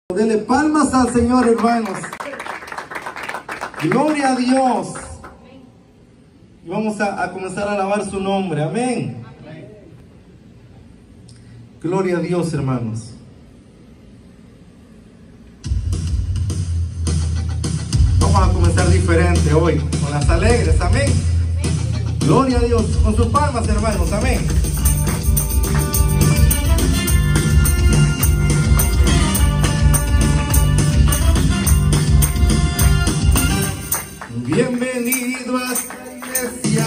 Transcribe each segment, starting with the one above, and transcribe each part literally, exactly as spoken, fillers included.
Dele palmas al Señor, hermanos. Gloria a Dios. Y vamos a, a comenzar a alabar su nombre. Amén. Gloria a Dios, hermanos. Vamos a comenzar diferente hoy, con las alegres. Amén. Gloria a Dios. Con sus palmas, hermanos. Amén. Bienvenido a esta iglesia,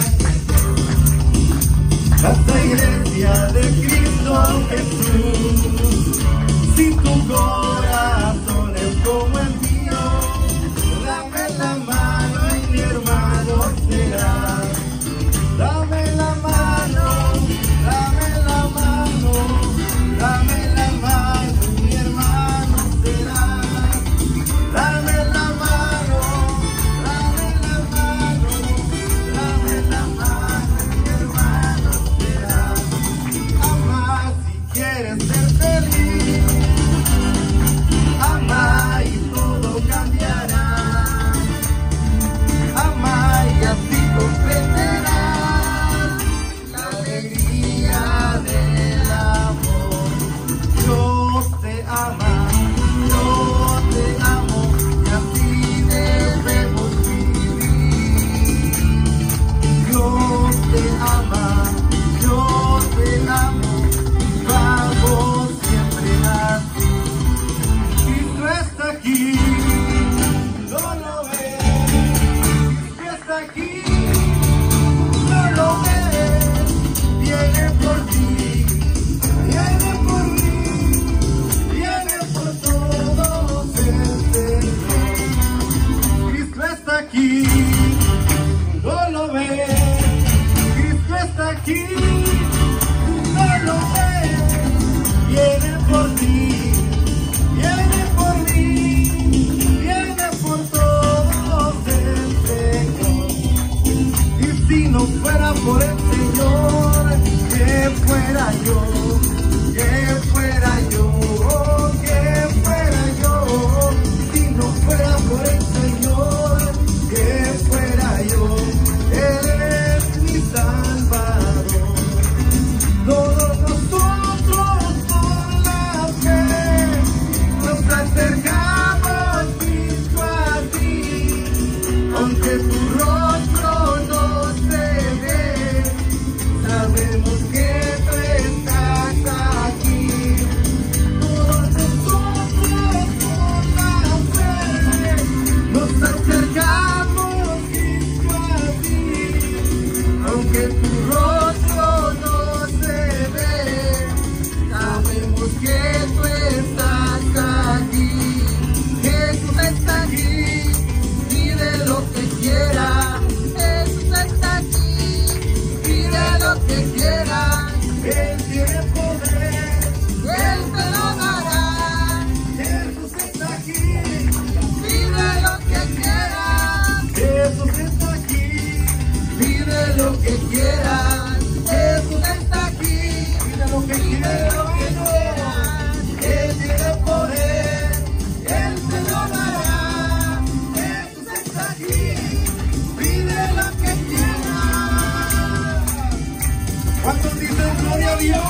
a esta iglesia de Cristo Jesús. Si tu corazón es como el mío, dame la mano y mi hermano será. Dame la mano, dame la mano, dame la mano y mi hermano será. Dame la mano, dame la mano, dame la mano y mi hermano será. Ama si quieres ser feliz, ama y todo cambiará. Ama y así comprenderás la alegría del amor. Dios te ama, yo te amo y así debemos vivir. Dios te ama, yo te amo, vamos siempre así. Cristo está aquí, no lo ves. Cristo está aquí, no lo ves. Viene por ti, viene por mí, viene por todos el Señor. Cristo está aquí, no lo ves. Cristo está aquí, no lo ves. Viene por ti, viene por mí, viene por todos el Señor. Y si no fuera por el Señor, ¿qué fuera yo? ¿Qué fuera yo? ¿Qué fuera yo? Si no fuera por el Señor, ¿qué fuera yo? Él es mi Salvador. Todos nosotros por la fe nos acercamos, Cristo, a ti. Aunque tu rostro no se ve, sabemos que tú estás aquí. Todos nosotros por la fe nos acercamos, Cristo, a ti. Aunque tu rostro no se ve, sabemos que tú estás aquí. Jesús está aquí, pide lo que quiera. Jesús está aquí, pide lo que quiera. Él tiene poder, Él te lo dará. Jesús está aquí, pide lo que quiera. Jesús está aquí, pide lo que quiera. Jesús está aquí, pide lo que quiera. Él tiene poder, Él te lo dará. Jesús está aquí, pide lo que quiera. ¿Cuántos dicen gloria a Dios?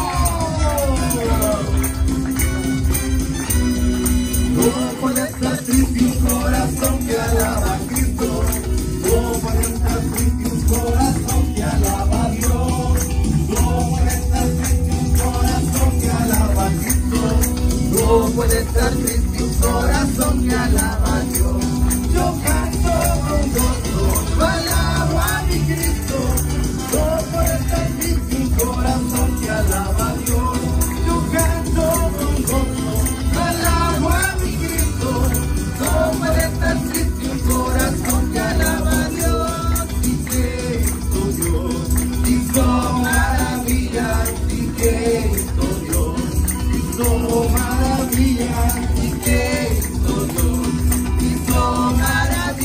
No puede estar triste un corazón que alaba a Cristo. No puede estar triste un corazón que alaba a Dios. No puede estar triste un corazón que alaba a Cristo. No puede estar triste un corazón que alaba a Dios. Yo canto con gozo, alabo a mi Cristo. No puede estar triste un corazón que alaba a Dios. Yo canto con gozo, alabo a mi Cristo. No puede estar triste un corazón que alaba a Dios. Y que hizo Dios, hizo maravillas. Y que hizo Dios, hizo maravillas. Y que hizo Dios, hizo maravillas.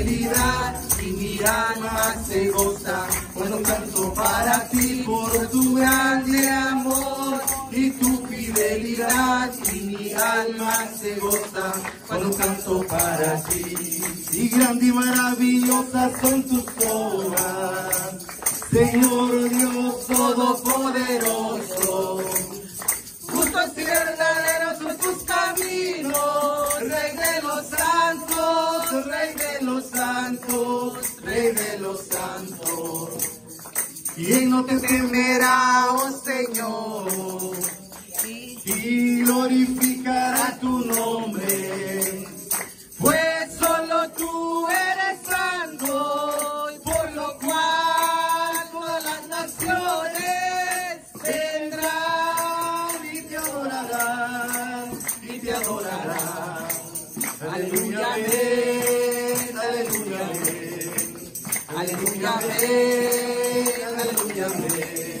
fidelidad y mi alma se goza cuando canto para ti por tu grande amor y tu fidelidad y mi alma se goza cuando canto para ti. Y grande y maravillosas son tus obras, Señor Dios Todopoderoso. Justos y verdaderos son tus caminos, Rey de los santos, Rey de los santos, Rey de los santos. ¿Quién no te temerá, oh Señor, y glorificará tu nombre? Pues solo tú eres santo, y por lo cual todas las naciones vendrán y te adorarán, y te adorarán. Aleluya, amén, aleluya, amén, aleluya, amén, aleluya, amén.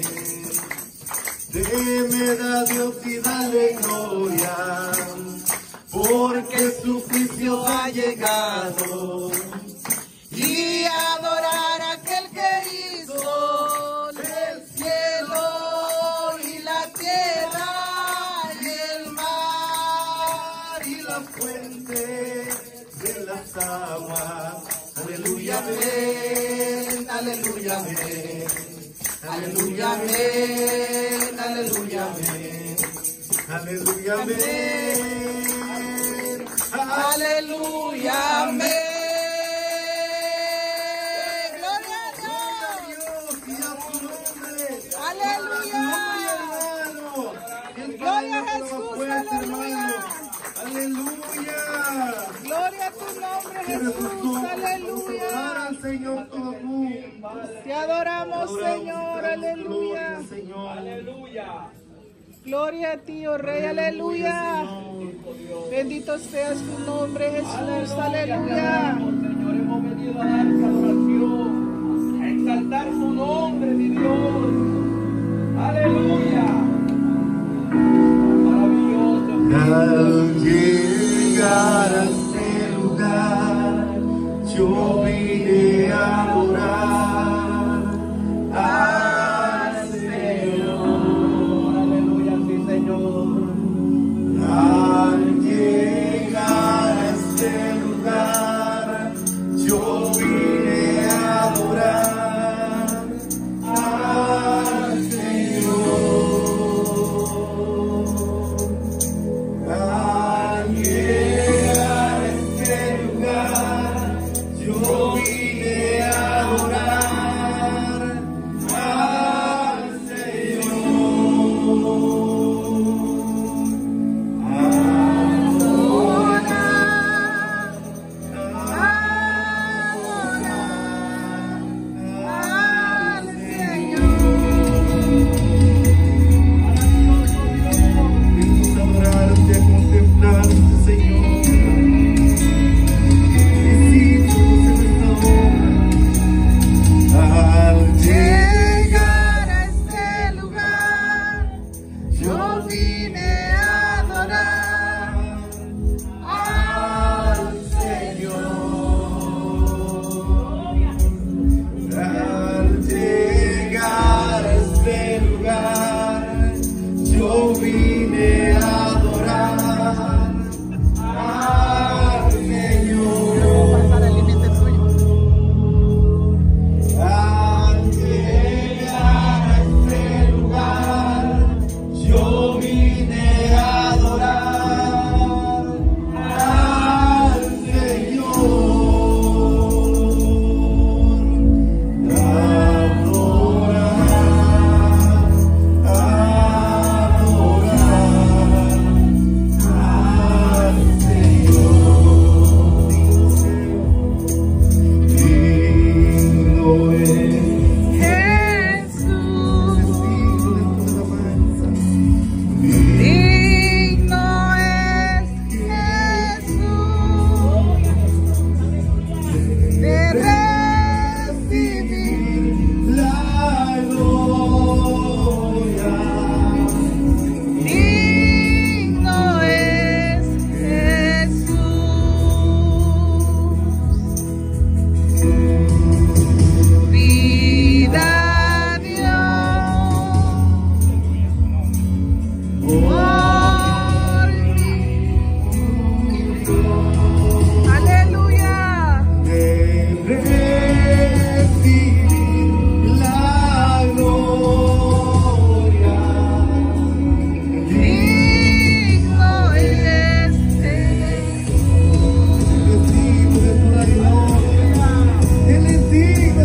Deme da Dios y dale gloria, porque su juicio ha llegado, y adorar a aquel que hizo el cielo y la tierra y el mar y la fuente de las aguas. Aleluya, amén, aleluya, amén, aleluya, amén, aleluya, amén, aleluya, amén, aleluya, amén. Gloria a Dios y a su nombre. Aleluya. Gloria a Jesús, aleluya. Aleluya. Gloria a tu nombre, Jesús, aleluya. Señor, te adoramos, Señor, aleluya. Aleluya. Gloria a ti, oh Rey, aleluya. Bendito seas tu nombre, Jesús, aleluya. Señor, hemos venido a darte adoración, a exaltar su nombre, mi Dios. Aleluya. Maravilloso. Al llegar a este lugar, yo vine a adorar al Señor. Aleluya, sí, Señor. Al llegar a este lugar, yo vine a adorar al Señor. Al llegar a este lugar, yo vine a adorar al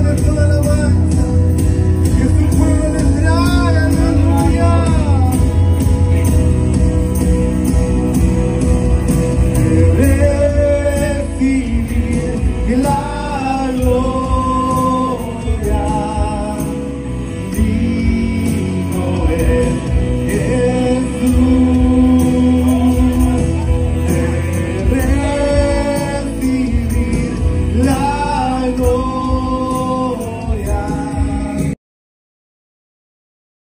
tener toda la alabanza que su pueblo le trae, aleluya. Recibir la gloria, digno es Jesús de recibir la gloria.